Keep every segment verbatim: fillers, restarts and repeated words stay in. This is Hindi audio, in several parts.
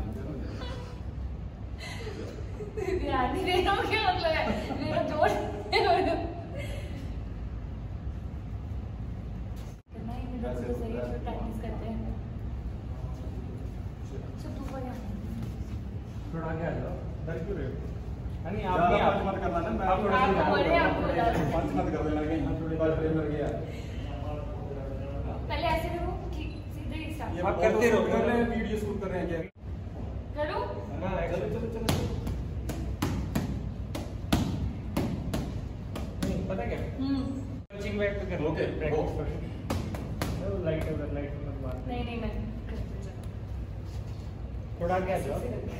ध्यान नहीं दे रहा हूँ, क्या मतलब है मेरा जोड़ करना ही मेरे को सही है, प्रैक्टिस करते हैं। थोड़ा आगे आ जाओ, डर क्यों रहे हो? नहीं आप नहीं नहीं आप मत करना ना, मैं आप बोले आपको बता रहा हूं। पांच मत कर देना कहीं हम थोड़ी बार फ्रेम कर गया। पहले ऐसे करो, ठीक सीधे ही स्टार्ट। ये आप करते रहो, कर रहे हैं वीडियो शूट कर रहे हैं क्या? करो चलो चलो चलो चलो। नहीं पता क्या हम्म चिंग बैक पे कर ओके, प्रैक्टिस कर लाइट ओवर लाइट मत मार नहीं नहीं मैं थोड़ा आगे आ जाओ।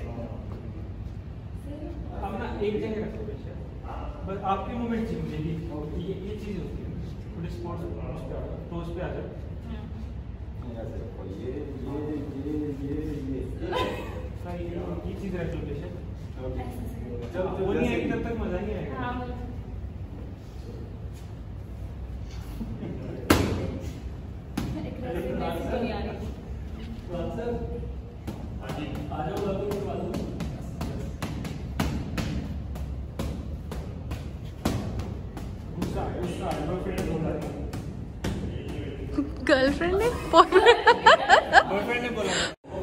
अब ना एक जगह रखो बेशक, बस आपकी मूवमेंट चाहिए मुझे, ये ये चीज होती है थोड़ी स्पॉट टोस पे आ जाओ। ऐसे रखो, ये ये ये ये ये हाँ ये ये चीज रख लो बेशक। जब वो नहीं आएगी तब तक मजा नहीं आएगा। हाँ एक रस्सी में तो नहीं आ रही। आ जाओ बाबू के बाद गुस्सा गुस्सा गर्लफ्रेंड बोला गर्लफ्रेंड ने बॉयफ्रेंड ने बोला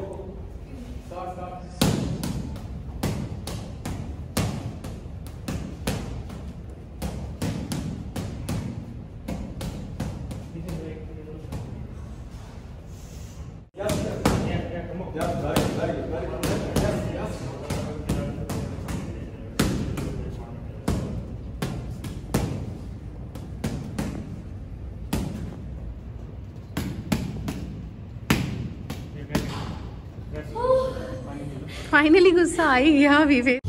फाइनली गुस्सा आ ही गया अभी पे।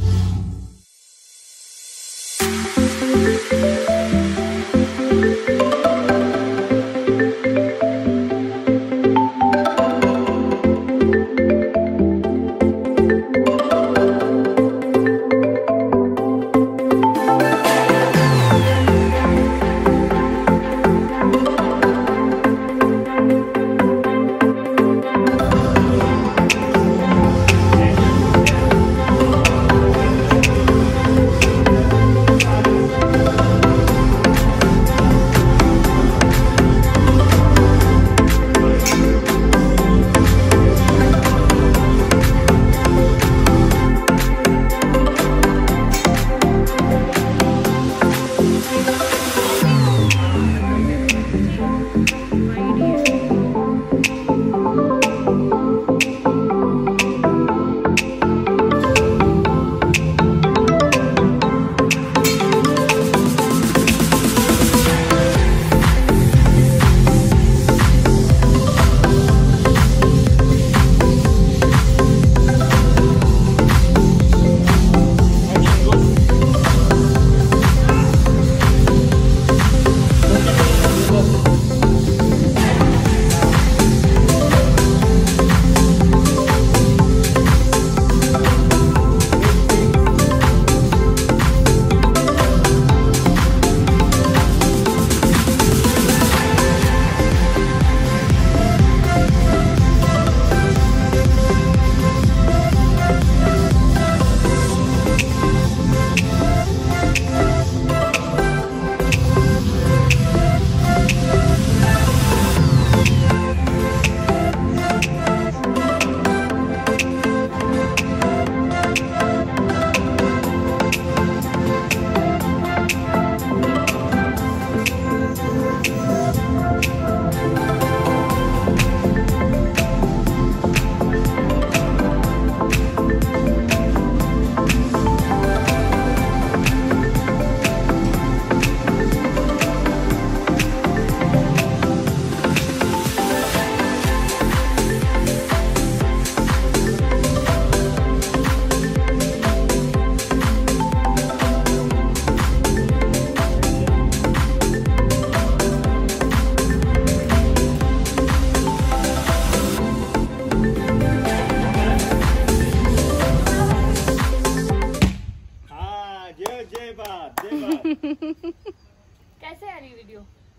कैसे आ रही वीडियो?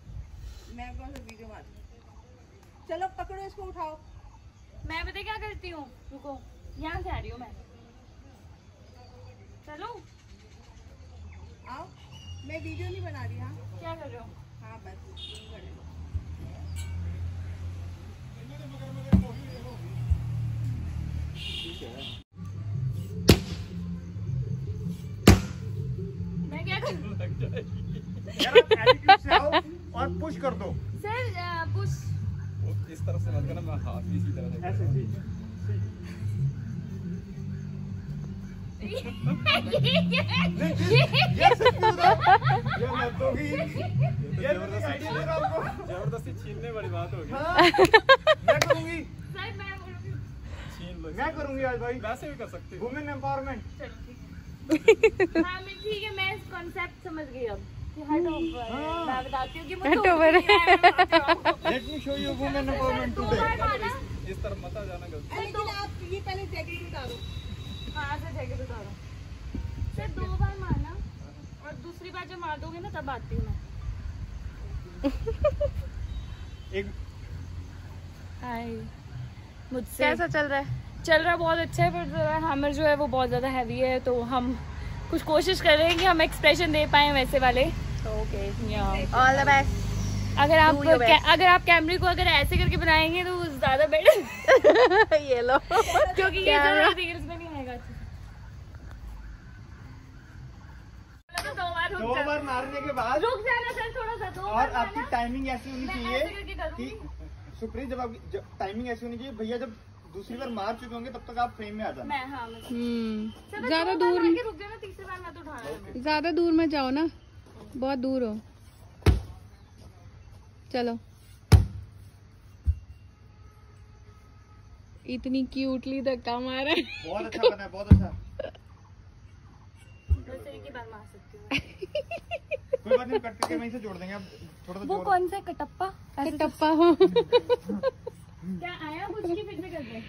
मैं कौन सा वीडियो मार? चलो पकड़ो इसको, उठाओ। मैं पता क्या करती हूँ, रुको यहाँ से आ रही हूँ मैं। चलो आओ, मैं वीडियो नहीं बना रही। हाँ क्या कर रहे हो? हाँ बस यही कर रही हूँ। मैं क्या करूँ? यार आप एटीट्यूड से आओ और पुश कर दो। सर पुश इस तरफ से मत करना, मैं हाथ भी इसी तरह से ऐसे जी। ये क्या है? ये सच्ची बताओ, ये मत होगी। ये जबरदस्ती आइडिया दे रहा हूं आपको। जबरदस्ती छीनने वाली बात होगी। हाँ, मैं करूंगी, सर मैं बोलूँगी। छीन लो। मैं करूंगी आज भाई। वैसे भी कर सकते हो। Women empowerment. चलो ठीक है। हाँ मैं ठीक है, मैं इस कॉन्सेप्ट समझ गई अब कि हट ओवर। मैं बताती हूँ कि मुझे हट ओवर। Let me show you women empowerment दो टुडे। बार माना। इस तरफ मत आ जाना गलती। लेकिन आप ये पहले जैकेट उतारो। हाँ सर जैकेट उतारो। सर दो बार मारना और दूसरी बार जब मार दोगे ना तब आती हूँ मैं। एक हाय मुझसे कैसा चल रहा है? चल रहा बहुत अच्छा है, पर जरा हैमर जो है वो बहुत ज़्यादा हैवी है, तो हम कुछ कोशिश कर रहे हैं कि हम एक्सप्रेशन दे पाएँ वैसे वाले। Okay all the best. अगर आप Do your best. कै- अगर आप कैमरे को अगर ऐसे करके बनाएंगे तो ज़्यादा बेटर ये लो। क्योंकि ये Camera. ज़्यादा रील्स में नहीं आएगा। तो दो बार रुक दो जा। बार मारने के बाद रुक जाना सर थोड़ा सा, दो और बार आपकी मारना। टाइमिंग ऐसी होनी मैं चाहिए ऐसे करके करूंगी। कि सुप्रीत जब आपकी टाइमिंग ऐसी होनी चाहिए, भैया जब दूसरी बार मार चुके होंगे तब तक आप फ्रेम में आ जाना। मैं हाँ मैं हम्म सर, मैं ज्यादा दो बार दूर मार के रुक जाना, तीसरी बार मैं तो उठाना है। ज्यादा दूर मत जाओ ना, बहुत दूर हो। चलो इतनी क्यूटली धक्का मारा है। बहुत अच्छा बना है, बहुत अच्छा। बस एक ही बार मार सकती हूँ। कोई बात नहीं, कट करके वहीं से जोड़ देंगे। आप थोड़ा सा वो जोड़- कौन सा कटप्पा ऐसे टप्पा हो। क्या आया कुछ की फिर से कर दे।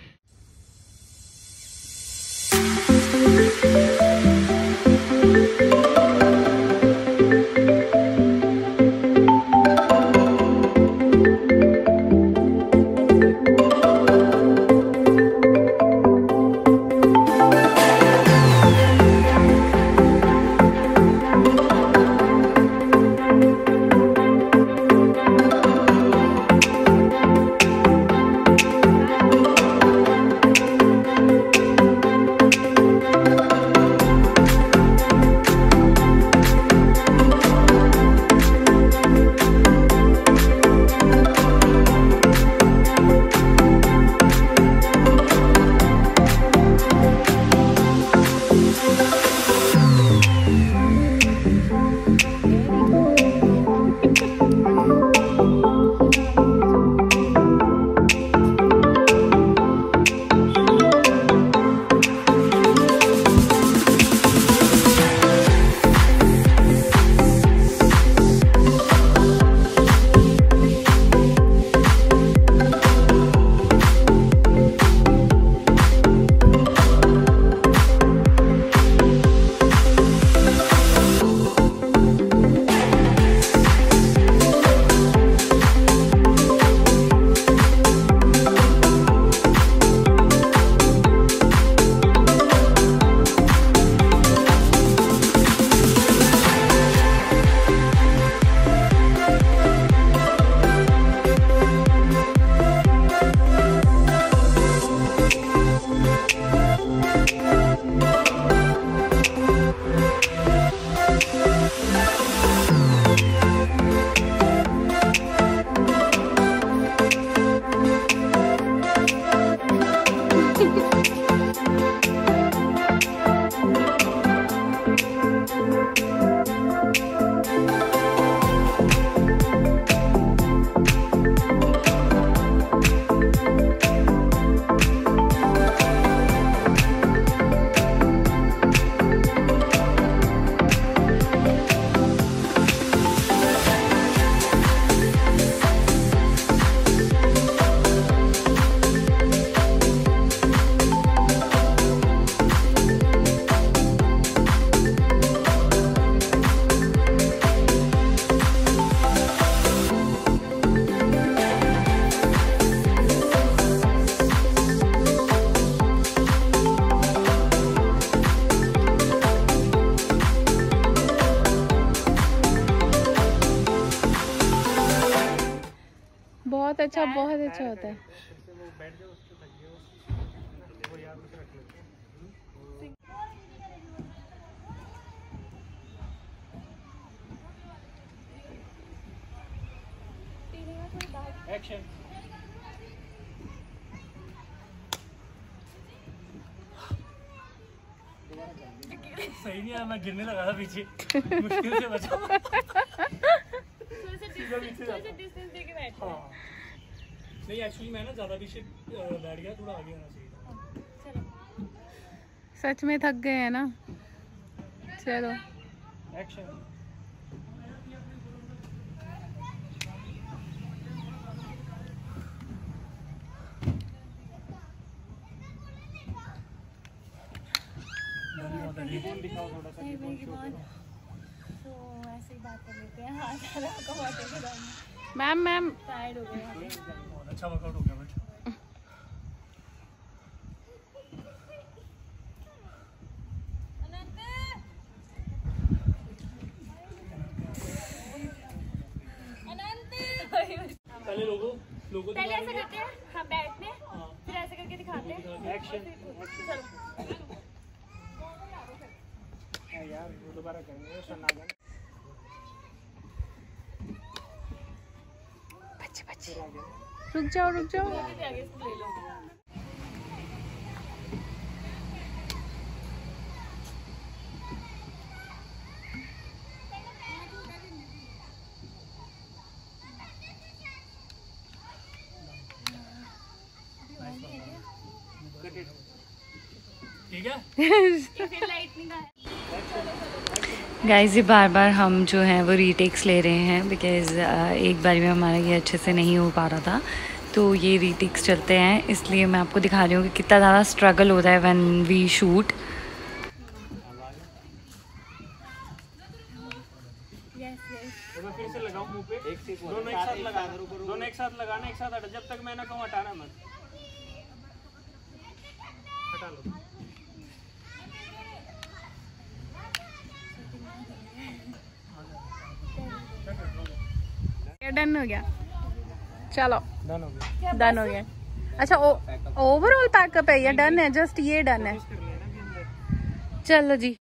अच्छा होता है। वो बैठ जाओ उसके थक गए वो याद उसे रख लेते हैं। एक्शन। सही नहीं है, मैं गिरने लगा था पीछे, मुश्किल से बचा। डिस्टेंस देके बैठ। हाँ नहीं एक्चुअली मैं ना ज़्यादा पीछे बैठ गया, थोड़ा आगे आना चाहिए था। सच में थक गए हैं ना। चलो एक्शन। दिखाओ थोड़ा सा। तो ऐसे ही बात कर लेते हैं। हाँ सारा का वाटर के दाम मैम मैम टायर्ड हो गए। बहुत अच्छा वर्कआउट हो गया बट पहले लोगो लोगो पहले ऐसा करते हैं, हम बैठते हैं, फिर ऐसे करके दिखाते हैं। एक्शन। चलो यार वो दोबारा करेंगे सन्नागन। बच्चे बच्चे रुक जाओ रुक जाओ। आगे इसको ले लो। ठीक है। गाइस ये बार बार हम जो हैं वो रीटेक्स ले रहे हैं बिकॉज़ एक बार में हमारा ये अच्छे से नहीं हो पा रहा था, तो ये रीटेक्स चलते हैं। इसलिए मैं आपको दिखा रही हूँ कि कितना ज़्यादा स्ट्रगल होता है व्हेन वी शूट। फिर से लगाओ मुंह पे, दोनों एक साथ लगा, दोनों एक साथ लगाना, एक साथ हटा, जब तक मैं ना कहूँ हटाना मत। हटा लो। डन हो गया। चलो डन हो गया। डन हो गया। अच्छा ओवरऑल पैकअप है या डन है? जस्ट ये डन है। चलो जी।